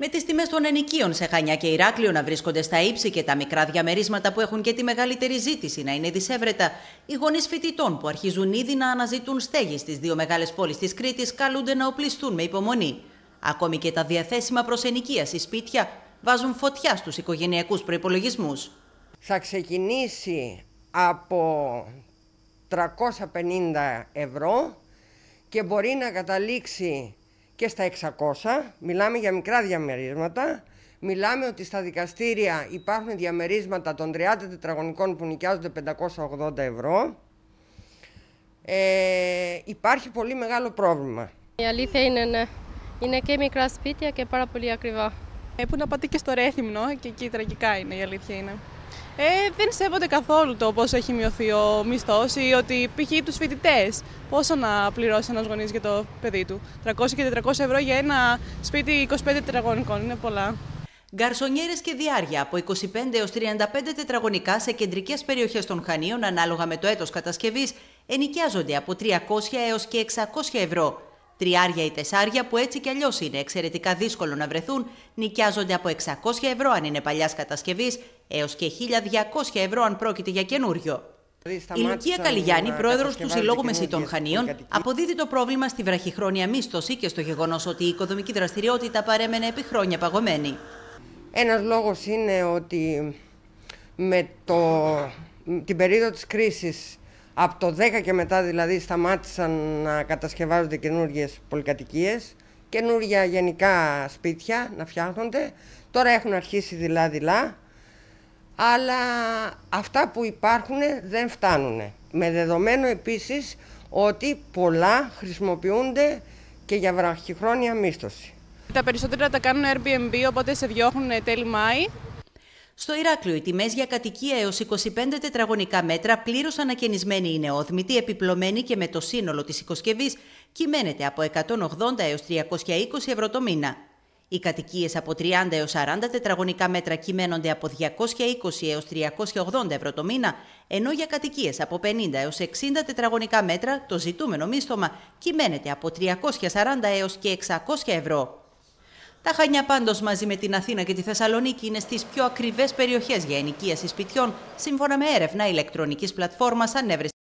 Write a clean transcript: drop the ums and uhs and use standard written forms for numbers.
Με τις τιμές των ενοικίων σε Χανιά και Ηράκλειο να βρίσκονται στα ύψη και τα μικρά διαμερίσματα που έχουν και τη μεγαλύτερη ζήτηση να είναι δισεύρετα, οι γονείς φοιτητών που αρχίζουν ήδη να αναζητούν στέγη στις δύο μεγάλες πόλεις της Κρήτης καλούνται να οπλιστούν με υπομονή. Ακόμη και τα διαθέσιμα προς ενοικίαση σπίτια βάζουν φωτιά στους οικογενειακούς προϋπολογισμούς. Θα ξεκινήσει από 350 ευρώ και μπορεί να καταλήξει και στα 600, μιλάμε για μικρά διαμερίσματα. Μιλάμε ότι στα δικαστήρια υπάρχουν διαμερίσματα των 30 τετραγωνικών που νοικιάζονται 580 ευρώ. Υπάρχει πολύ μεγάλο πρόβλημα. Η αλήθεια είναι ναι. Είναι και μικρά σπίτια και πάρα πολύ ακριβά. Που να πάτε και στο Ρέθυμνο και εκεί τραγικά είναι, η αλήθεια είναι. Δεν σέβονται καθόλου το πόσο έχει μειωθεί ο μισθός ή ότι π.χ. τους φοιτητές πόσο να πληρώσει ένας γονείς για το παιδί του. 300 και 400 ευρώ για ένα σπίτι 25 τετραγωνικών είναι πολλά. Γκαρσονιέρες και διάρια από 25 έως 35 τετραγωνικά σε κεντρικές περιοχές των Χανίων ανάλογα με το έτος κατασκευής ενοικιάζονται από 300 έως και 600 ευρώ. Τριάρια ή τεσσάρια που έτσι κι αλλιώς είναι εξαιρετικά δύσκολο να βρεθούν, νοικιάζονται από 600 ευρώ αν είναι παλιάς κατασκευής, έως και 1.200 ευρώ αν πρόκειται για καινούριο. Η Λουκία Καλιγιάννη, πρόεδρος του Συλλόγου Μεσιτών Χανίων, αποδίδει το πρόβλημα στη βραχυχρόνια μίσθωση και στο γεγονός ότι η οικοδομική δραστηριότητα παρέμενε επί χρόνια παγωμένη. Ένας λόγος είναι ότι με την περίοδο της κρίσης, από το 10 και μετά δηλαδή σταμάτησαν να κατασκευάζονται καινούργιες πολυκατοικίες, καινούργια γενικά σπίτια να φτιάχνονται. Τώρα έχουν αρχίσει δειλά-δειλά, αλλά αυτά που υπάρχουν δεν φτάνουν. Με δεδομένο επίσης ότι πολλά χρησιμοποιούνται και για βραχυχρόνια μίσθωση. Τα περισσότερα τα κάνουν Airbnb, οπότε σε διώχνουν τέλη Μάη. Στο Ηράκλειο, οι τιμές για κατοικία έως 25 τετραγωνικά μέτρα πλήρως ανακαινισμένη ή νεόδμητη, επιπλωμένη και με το σύνολο της οικοσκευής, κυμαίνεται από 180 έως 320 ευρώ το μήνα. Οι κατοικίες από 30 έως 40 τετραγωνικά μέτρα κυμαίνονται από 220 έως 380 ευρώ το μήνα, ενώ για κατοικίες από 50 έως 60 τετραγωνικά μέτρα το ζητούμενο μίσθωμα κυμαίνεται από 340 έως και 600 ευρώ. Τα Χανιά πάντως μαζί με την Αθήνα και τη Θεσσαλονίκη είναι στις πιο ακριβές περιοχές για ενοικίαση σπιτιών, σύμφωνα με έρευνα ηλεκτρονικής πλατφόρμας Ανέβρεση.